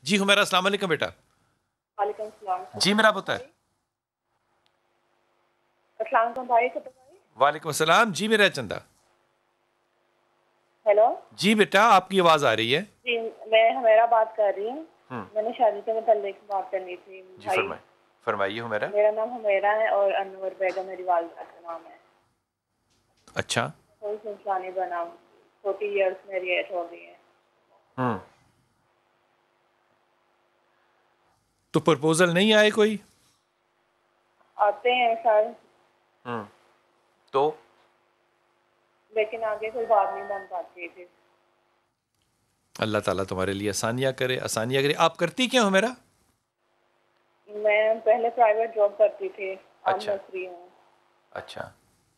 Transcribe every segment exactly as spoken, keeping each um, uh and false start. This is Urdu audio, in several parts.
جی حمیرہ السلام علیکم بیٹا. وعلیکم السلام. جی میرا پتہ ہے. السلام علیکم بھائی. وعلیکم السلام. جی میرا چندہ. ہیلو. جی بیٹا آپ کی آواز آ رہی ہے. جی میں حمیرہ بات کر رہی ہوں. میں نے شادی کے متعلق بات کرنی تھی. جی فرمائیے فرمائیے حمیرہ. میرا نام حمیرہ ہے اور انور بیگم میری والدہ کا نام ہے. اچھا. کوئی سلسلہ نہیں بنا. فورٹی ایئرس میری ایج ہو گئی ہے. ہوں تو پرپوزل نہیں آئے کوئی؟ آتے ہیں سر. ہوں تو لیکن آگے کوئی بات نہیں بن پاتی تھی. اللہ تعالیٰ تمہارے لیے آسانیاں کرے آسانیاں کرے. آپ کرتی کیا ہو میرا؟ میں پہلے پرائیویٹ جاب کرتی تھی. اچھا فری ہوں. اچھا.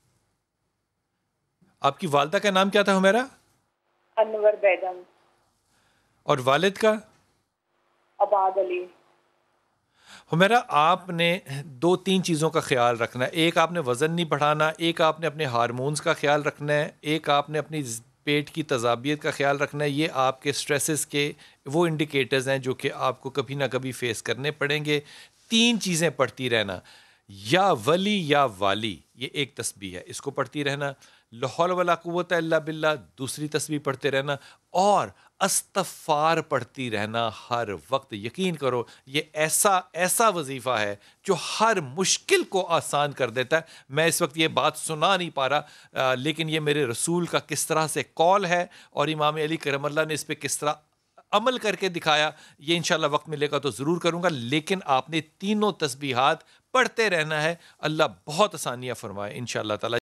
آپ کی والدہ کا نام کیا تھا ہمیرا؟ انور بیگم. اور والد کا؟ عباد علی. ہمیرا آپ نے دو تین چیزوں کا خیال رکھنا ہے. ایک آپ نے وزن نہیں بڑھانا, ایک آپ نے اپنے ہارمونز کا خیال رکھنا ہے, ایک آپ نے اپنی پیٹ کی تضابیت کا خیال رکھنا ہے. یہ آپ کے سٹریسز کے وہ انڈیکیٹرز ہیں جو کہ آپ کو کبھی نہ کبھی فیس کرنے پڑیں گے. تین چیزیں پڑھتی رہنا, یا ولی یا والی, یہ ایک تسبیح ہے, اس کو پڑھتی رہنا. لا حول ولا قوت الا باللہ دوسری تسبیح پڑھتے رہنا, اور استغفار پڑھتی رہنا ہر وقت. یقین کرو یہ ایسا ایسا وظیفہ ہے جو ہر مشکل کو آسان کر دیتا ہے. میں اس وقت یہ بات سنا نہیں پا رہا, لیکن یہ میرے رسول کا کس طرح سے قول ہے اور امام علی کرم اللہ نے اس پہ کس طرح عمل کر کے دکھایا, یہ انشاءاللہ وقت ملے گا تو ضرور کروں گا. لیکن آپ نے تینوں تسبیحات پڑھتے رہنا ہے. اللہ بہت آسانیاں فرمائے انشاءاللہ تعالی.